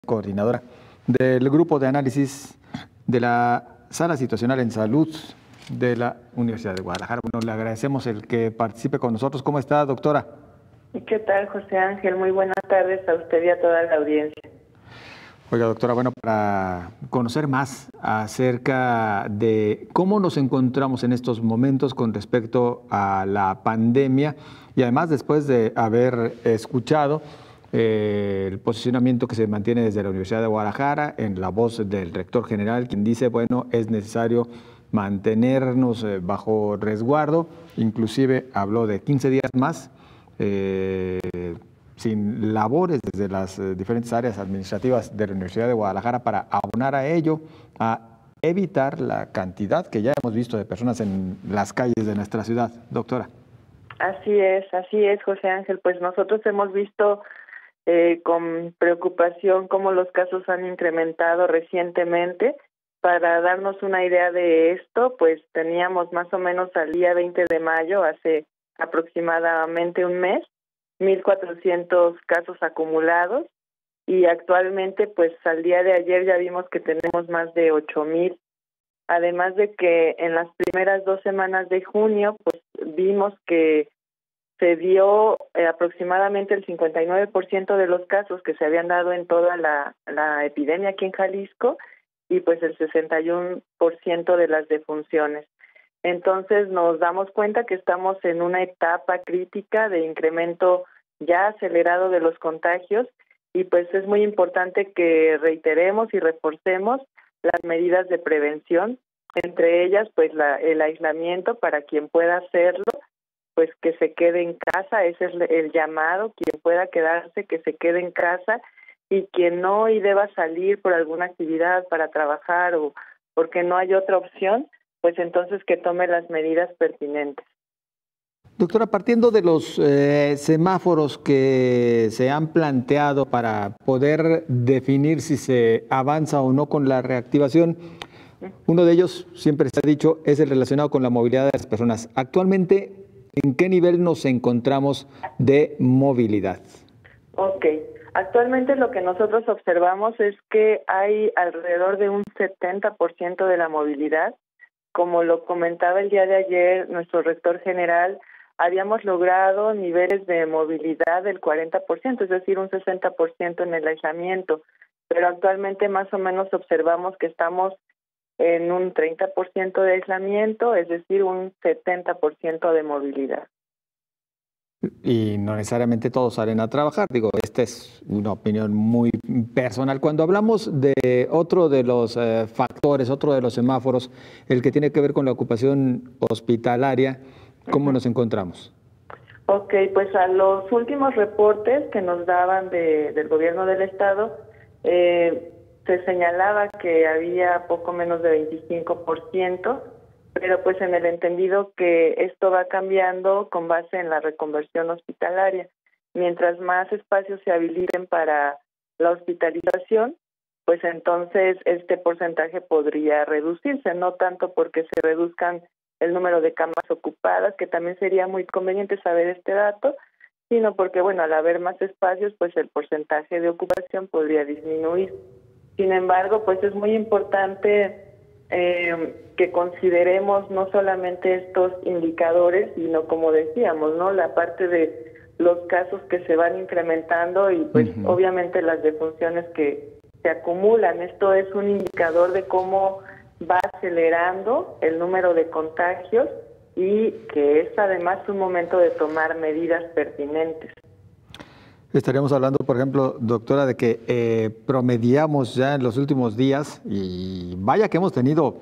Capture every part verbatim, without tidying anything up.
coordinadora del Grupo de Análisis de la Sala Situacional en Salud de la Universidad de Guadalajara. Bueno, le agradecemos el que participe con nosotros. ¿Cómo está, doctora? ¿Qué tal, José Ángel? Muy buenas tardes a usted y a toda la audiencia. Oiga, doctora, bueno, para conocer más acerca de cómo nos encontramos en estos momentos con respecto a la pandemia y además después de haber escuchado eh, el posicionamiento que se mantiene desde la Universidad de Guadalajara en la voz del rector general, quien dice, bueno, es necesario mantenernos eh, bajo resguardo, inclusive habló de quince días más, eh, sin labores desde las eh, diferentes áreas administrativas de la Universidad de Guadalajara para abonar a ello, a evitar la cantidad que ya hemos visto de personas en las calles de nuestra ciudad. Doctora. Así es, así es, José Ángel. Pues nosotros hemos visto eh, con preocupación cómo los casos han incrementado recientemente. Para darnos una idea de esto, pues teníamos más o menos al día veinte de mayo, hace aproximadamente un mes, mil cuatrocientos casos acumulados y actualmente pues al día de ayer ya vimos que tenemos más de ocho mil. Además de que en las primeras dos semanas de junio pues vimos que se dio eh, aproximadamente el cincuenta y nueve por ciento de los casos que se habían dado en toda la, la epidemia aquí en Jalisco y pues el sesenta y uno por ciento de las defunciones. Entonces nos damos cuenta que estamos en una etapa crítica de incremento ya acelerado de los contagios y pues es muy importante que reiteremos y reforcemos las medidas de prevención, entre ellas pues la, el aislamiento para quien pueda hacerlo, pues que se quede en casa, ese es el llamado, quien pueda quedarse que se quede en casa y quien no y deba salir por alguna actividad para trabajar o porque no hay otra opción, pues entonces que tome las medidas pertinentes. Doctora, partiendo de los eh, semáforos que se han planteado para poder definir si se avanza o no con la reactivación, uno de ellos, siempre se ha dicho, es el relacionado con la movilidad de las personas. Actualmente, ¿en qué nivel nos encontramos de movilidad? Ok, actualmente lo que nosotros observamos es que hay alrededor de un setenta por ciento de la movilidad. Como lo comentaba el día de ayer nuestro rector general, habíamos logrado niveles de movilidad del cuarenta por ciento, es decir, un sesenta por ciento en el aislamiento, pero actualmente más o menos observamos que estamos en un treinta por ciento de aislamiento, es decir, un setenta por ciento de movilidad. Y no necesariamente todos salen a trabajar, digo, esta es una opinión muy personal. Cuando hablamos de otro de los eh, factores, otro de los semáforos, el que tiene que ver con la ocupación hospitalaria, ¿cómo uh-huh. nos encontramos? Ok, pues a los últimos reportes que nos daban de, del gobierno del estado, eh, se señalaba que había poco menos de veinticinco por ciento, pero pues en el entendido que esto va cambiando con base en la reconversión hospitalaria. Mientras más espacios se habiliten para la hospitalización, pues entonces este porcentaje podría reducirse, no tanto porque se reduzcan el número de camas ocupadas, que también sería muy conveniente saber este dato, sino porque, bueno, al haber más espacios, pues el porcentaje de ocupación podría disminuir. Sin embargo, pues es muy importante eh, que consideremos no solamente estos indicadores, sino como decíamos, ¿no? La parte de los casos que se van incrementando y pues uh-huh. obviamente las defunciones que se acumulan. Esto es un indicador de cómo va acelerando el número de contagios y que es además un momento de tomar medidas pertinentes. Estaríamos hablando, por ejemplo, doctora, de que eh, promediamos ya en los últimos días, y vaya que hemos tenido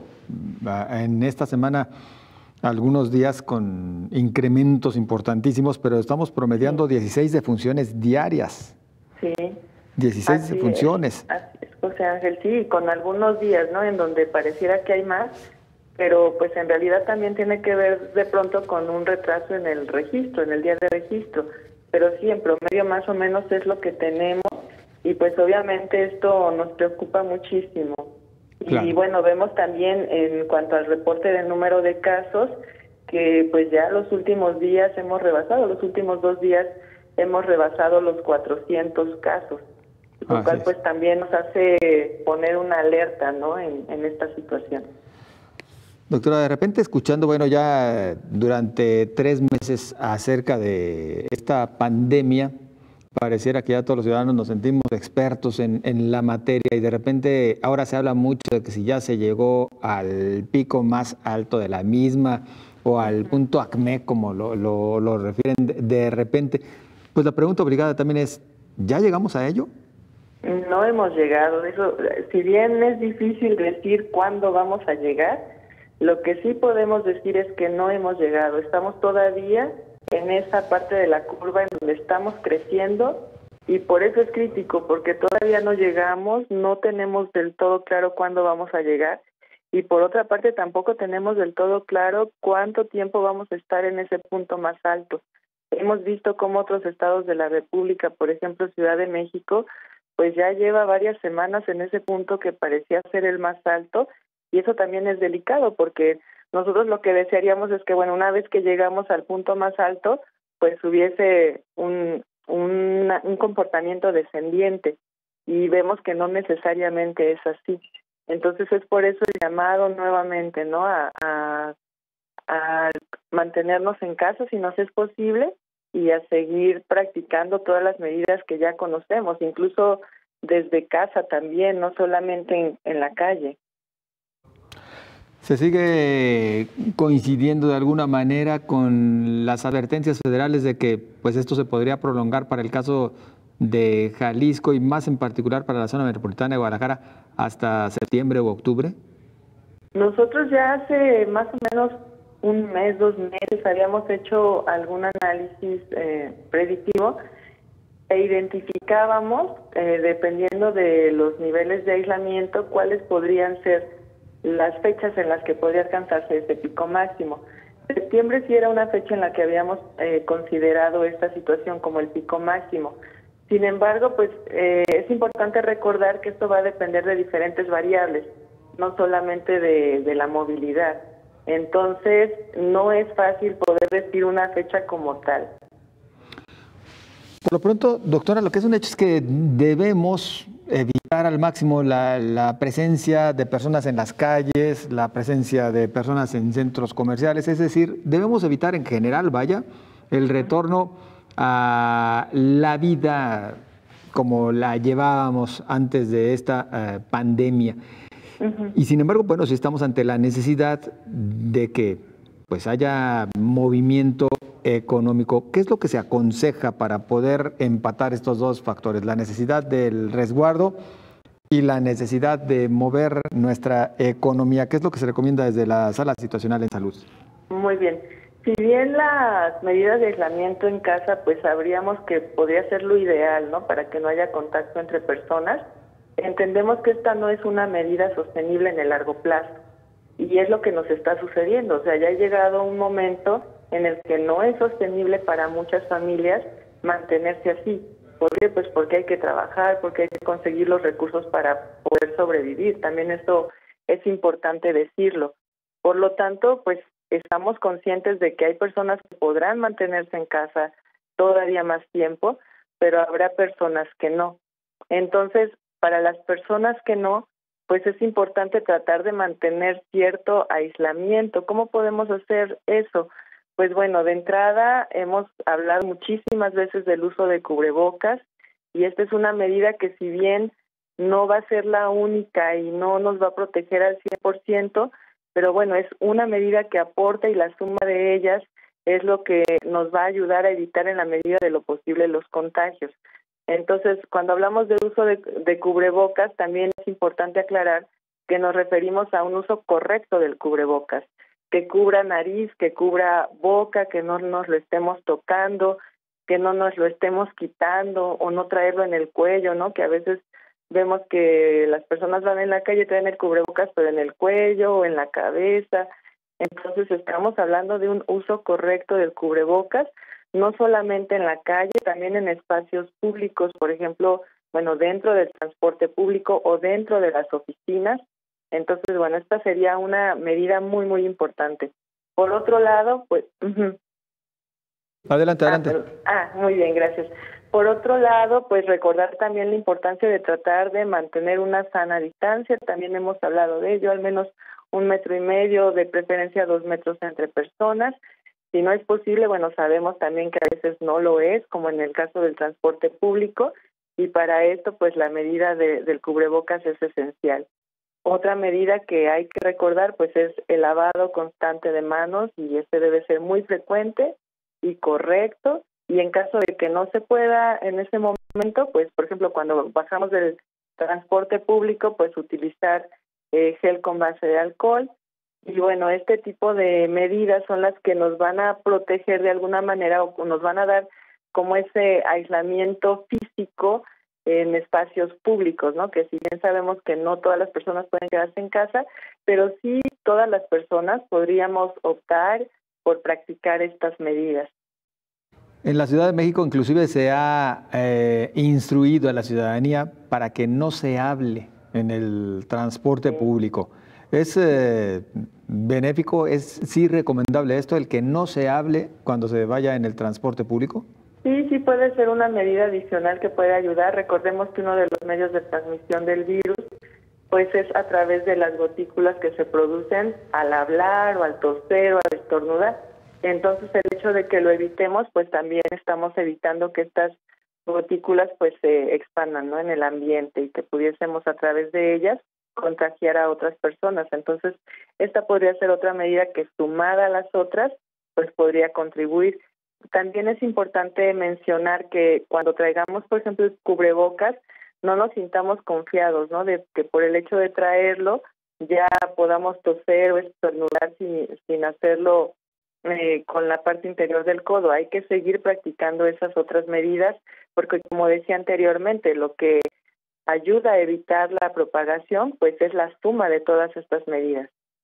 en esta semana algunos días con incrementos importantísimos, pero estamos promediando sí. dieciséis defunciones diarias. Sí. dieciséis así defunciones. Es, así es, José Ángel, sí, con algunos días, ¿no?, en donde pareciera que hay más, pero pues en realidad también tiene que ver de pronto con un retraso en el registro, en el día de registro. Pero sí, en promedio más o menos es lo que tenemos y pues obviamente esto nos preocupa muchísimo. Claro. Y bueno, vemos también en cuanto al reporte del número de casos que pues ya los últimos días hemos rebasado, los últimos dos días hemos rebasado los cuatrocientos casos. lo Así cual es. pues también nos hace poner una alerta, ¿no? en, en esta situación. Doctora, de repente escuchando, bueno, ya durante tres meses acerca de esta pandemia, pareciera que ya todos los ciudadanos nos sentimos expertos en, en la materia y de repente ahora se habla mucho de que si ya se llegó al pico más alto de la misma o al punto acme, como lo, lo, lo refieren de, de repente, pues la pregunta obligada también es, ¿ya llegamos a ello? No hemos llegado. Eso, si bien es difícil decir cuándo vamos a llegar, lo que sí podemos decir es que no hemos llegado. Estamos todavía en esa parte de la curva en donde estamos creciendo y por eso es crítico, porque todavía no llegamos, no tenemos del todo claro cuándo vamos a llegar y por otra parte tampoco tenemos del todo claro cuánto tiempo vamos a estar en ese punto más alto. Hemos visto cómo otros estados de la República, por ejemplo Ciudad de México, pues ya lleva varias semanas en ese punto que parecía ser el más alto y eso también es delicado porque nosotros lo que desearíamos es que, bueno, una vez que llegamos al punto más alto, pues hubiese un, un, un comportamiento descendiente y vemos que no necesariamente es así. Entonces es por eso el llamado nuevamente, ¿no? A, a, a mantenernos en casa si nos es posible y a seguir practicando todas las medidas que ya conocemos, incluso desde casa también, no solamente en, en la calle. ¿Se sigue coincidiendo de alguna manera con las advertencias federales de que pues esto se podría prolongar para el caso de Jalisco y más en particular para la zona metropolitana de Guadalajara hasta septiembre u octubre? Nosotros ya hace más o menos un mes, dos meses, habíamos hecho algún análisis eh, predictivo e identificábamos, eh, dependiendo de los niveles de aislamiento, cuáles podrían ser las fechas en las que podría alcanzarse ese pico máximo. Septiembre sí era una fecha en la que habíamos eh, considerado esta situación como el pico máximo. Sin embargo, pues eh, es importante recordar que esto va a depender de diferentes variables, no solamente de, de la movilidad. Entonces, no es fácil poder decir una fecha como tal. Por lo pronto, doctora, lo que es un hecho es que debemos evitar al máximo la, la presencia de personas en las calles, la presencia de personas en centros comerciales, es decir, debemos evitar en general, vaya, el retorno a la vida como la llevábamos antes de esta uh, pandemia. Uh-huh. Y sin embargo, bueno, si estamos ante la necesidad de que pues haya movimiento económico, ¿qué es lo que se aconseja para poder empatar estos dos factores? La necesidad del resguardo y la necesidad de mover nuestra economía. ¿Qué es lo que se recomienda desde la Sala Situacional en Salud? Muy bien. Si bien las medidas de aislamiento en casa, pues sabríamos que podría ser lo ideal, ¿no? Para que no haya contacto entre personas, entendemos que esta no es una medida sostenible en el largo plazo. Y es lo que nos está sucediendo. O sea, ya ha llegado un momento en el que no es sostenible para muchas familias mantenerse así. ¿Por qué? Pues porque hay que trabajar, porque hay que conseguir los recursos para poder sobrevivir. También esto es importante decirlo. Por lo tanto, pues estamos conscientes de que hay personas que podrán mantenerse en casa todavía más tiempo, pero habrá personas que no. Entonces, para las personas que no, pues es importante tratar de mantener cierto aislamiento. ¿Cómo podemos hacer eso? Pues bueno, de entrada hemos hablado muchísimas veces del uso de cubrebocas y esta es una medida que si bien no va a ser la única y no nos va a proteger al cien por ciento, pero bueno, es una medida que aporta y la suma de ellas es lo que nos va a ayudar a evitar en la medida de lo posible los contagios. Entonces, cuando hablamos de uso de, de cubrebocas, también es importante aclarar que nos referimos a un uso correcto del cubrebocas, que cubra nariz, que cubra boca, que no nos lo estemos tocando, que no nos lo estemos quitando o no traerlo en el cuello, ¿no? Que a veces vemos que las personas van en la calle y traen el cubrebocas, pero en el cuello o en la cabeza. Entonces, estamos hablando de un uso correcto del cubrebocas, no solamente en la calle, también en espacios públicos, por ejemplo, bueno, dentro del transporte público o dentro de las oficinas. Entonces, bueno, esta sería una medida muy, muy importante. Por otro lado, pues... Uh-huh. Adelante, adelante. Ah, ah, muy bien, gracias. Por otro lado, pues recordar también la importancia de tratar de mantener una sana distancia. También hemos hablado de ello, al menos un metro y medio, de preferencia dos metros entre personas. Si no es posible, bueno, sabemos también que a veces no lo es, como en el caso del transporte público, y para esto, pues la medida de, del cubrebocas es esencial. Otra medida que hay que recordar, pues es el lavado constante de manos, y este debe ser muy frecuente y correcto. Y en caso de que no se pueda en ese momento, pues por ejemplo cuando bajamos del transporte público, pues utilizar eh, gel con base de alcohol. Y bueno, este tipo de medidas son las que nos van a proteger de alguna manera o nos van a dar como ese aislamiento físico en espacios públicos, ¿no? Que si bien sabemos que no todas las personas pueden quedarse en casa, pero sí todas las personas podríamos optar por practicar estas medidas. En la Ciudad de México inclusive se ha eh, instruido a la ciudadanía para que no se hable en el transporte público. ¿Es eh, benéfico, es sí recomendable esto, el que no se hable cuando se vaya en el transporte público? Sí, sí puede ser una medida adicional que puede ayudar. Recordemos que uno de los medios de transmisión del virus pues es a través de las gotículas que se producen al hablar o al toser o al estornudar. Entonces el hecho de que lo evitemos, pues también estamos evitando que estas gotículas pues se expandan, ¿no?, en el ambiente, y que pudiésemos a través de ellas contagiar a otras personas. Entonces esta podría ser otra medida que, sumada a las otras, pues podría contribuir. También es importante mencionar que cuando traigamos, por ejemplo, el cubrebocas, no nos sintamos confiados, ¿no?, de que por el hecho de traerlo ya podamos toser o estornudar sin, sin hacerlo Eh, con la parte interior del codo. Hay que seguir practicando esas otras medidas porque, como decía anteriormente, lo que ayuda a evitar la propagación pues es la suma de todas estas medidas.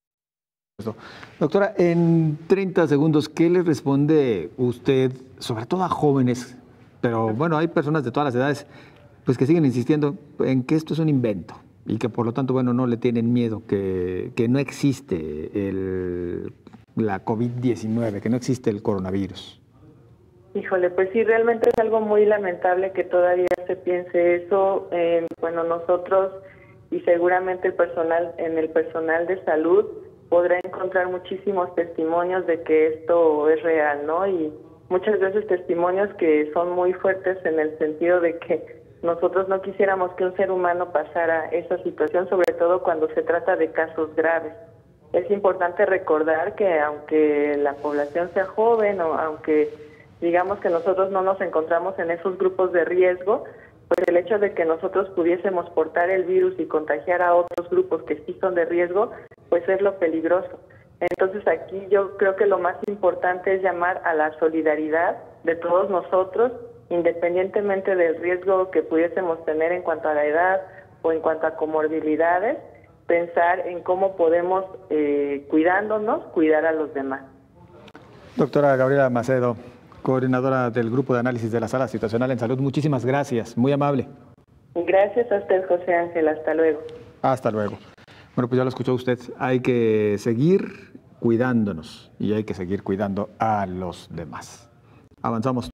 Doctora, en treinta segundos, ¿qué le responde usted, sobre todo a jóvenes, pero bueno, hay personas de todas las edades, pues que siguen insistiendo en que esto es un invento y que por lo tanto, bueno, no le tienen miedo, que, que no existe el la COVID diecinueve, que no existe el coronavirus? Híjole, pues sí, realmente es algo muy lamentable que todavía se piense eso. Eh, bueno, nosotros y seguramente el personal, en el personal de salud, podrá encontrar muchísimos testimonios de que esto es real, ¿no? Y muchas veces testimonios que son muy fuertes en el sentido de que nosotros no quisiéramos que un ser humano pasara esa situación, sobre todo cuando se trata de casos graves. Es importante recordar que aunque la población sea joven o aunque digamos que nosotros no nos encontramos en esos grupos de riesgo, pues el hecho de que nosotros pudiésemos portar el virus y contagiar a otros grupos que sí son de riesgo, pues es lo peligroso. Entonces aquí yo creo que lo más importante es llamar a la solidaridad de todos nosotros, independientemente del riesgo que pudiésemos tener en cuanto a la edad o en cuanto a comorbilidades, pensar en cómo podemos, eh, cuidándonos, cuidar a los demás. Doctora Gabriela Macedo, coordinadora del Grupo de Análisis de la Sala Situacional en Salud, muchísimas gracias, muy amable. Gracias a usted, José Ángel, hasta luego. Hasta luego. Bueno, pues ya lo escuchó usted, hay que seguir cuidándonos y hay que seguir cuidando a los demás. Avanzamos.